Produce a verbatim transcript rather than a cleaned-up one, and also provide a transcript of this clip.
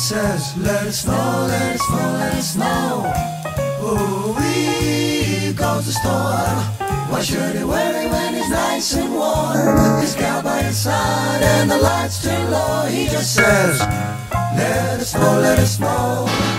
just says, let it snow, let it snow, let it snow. Oh, he goes to storm. Why should he worry when he's nice and warm? With his gal by his side and the lights turn low. He just says, let it snow, let it snow.